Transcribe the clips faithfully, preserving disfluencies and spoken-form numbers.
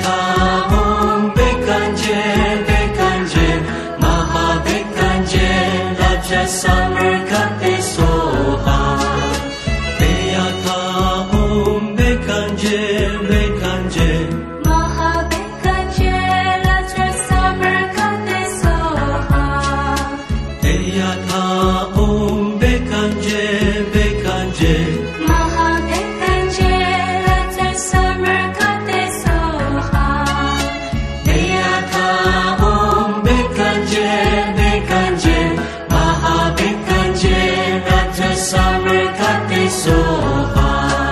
Om Bekanje, Bekanje, Maha Bekanje, Raja Samarkate Soha. Beyaka Om Bekanje, Bekanje, Maha Bekanje, Raja Samarkate Soha. Beyaka Om Bekanje, Bekanje, Maha Bekanje, Raja Samarkate Soha. Beyaka Om Bekanje, Bekanje, Maha Bekanje, Raja Samarkate Soha.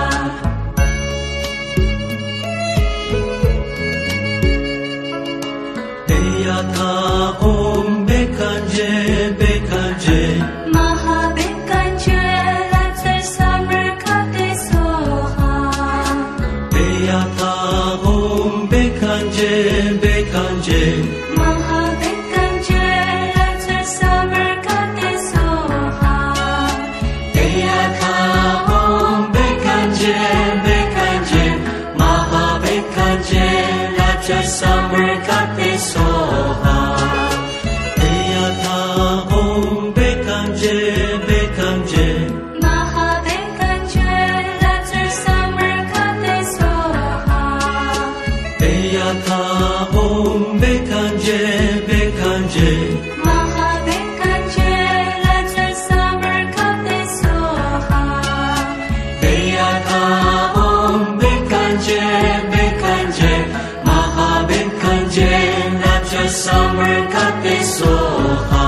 Beyaka Om Bekanje, Bekanje, Maha Bekanje, Raja Samarkate Soha. Beyaka Om Bekanje, Bekanje, Maha Bekanje, Raja Samarkate Soha. Beyaka Om Bekanje, Bekanje, Maha Bekanje, Raja Samarkate Soha. Beyaka Om Bekanje, Bekanje, Maha Bekanje, Raja Samarkate Soha. Beyaka Om Bekanje, Bekanje, Maha Bekanje, Raja Samarkate Soha. Beyaka Om Bekanje, Bekanje, Maha Bekanje, Raja Samarkate Soha.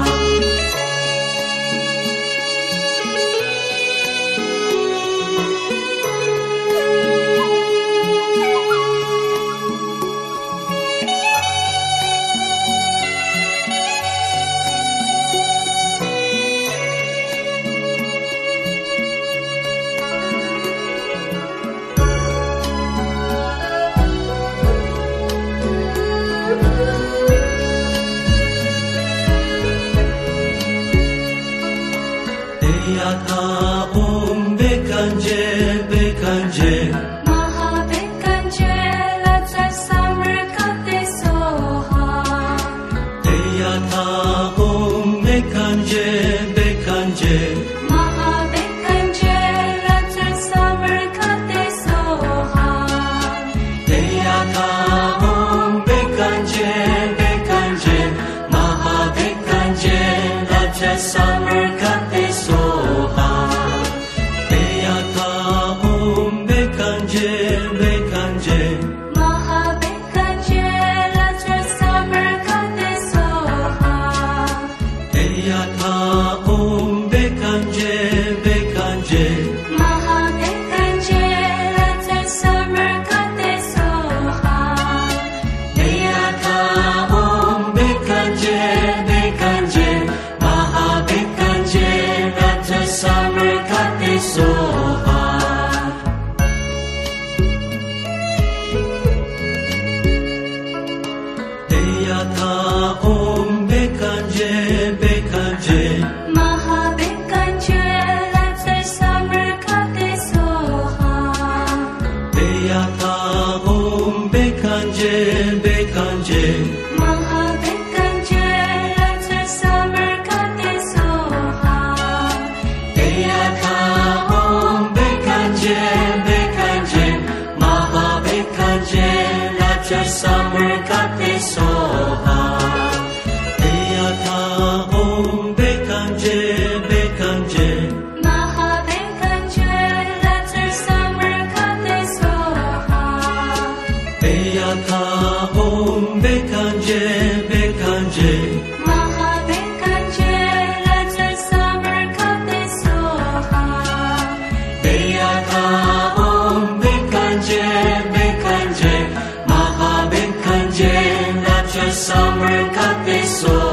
Beyaka Om Bekanje, Bekanje, Maha Bekanje, Raja Samarkate Soha. Beyaka Om Bekanje, Bekanje, Maha Bekanje, Raja Samarkate Soha. Beyaka Om Bekanje, Bekanje, Maha Bekanje, Raja Samarkate Soha. Beyaka Om Bekanje, Bekanje, Maha Bekanje, Raja Samarkate Soha. Beyaka Om Bekanje, Bekanje, Maha Bekanje, Raja Samarkate Soha. Beyaka Om Bekanje, Bekanje, Maha Bekanje, Raja Samarkate Soha. Beyaka Om Bekanje, Bekanje, Maha Bekanje, Raja Samarkate Soha. Beyaka Om Bekanje, Bekanje, Maha Bekanje, Raja Samarkate Soha. Beyaka Om Bekanje, Bekanje, Maha Bekanje, Raja Samarkate Soha. Beyaka Om Bekanje, Bekanje, Maha Bekanje, Raja Samarkate Soha. Beyaka Om Bekanje, Bekanje, Maha Bekanje, Raja Samarkate Soha. Beyaka Om Bekanje, Bekanje, Maha Bekanje, Raja Samarkate Soha.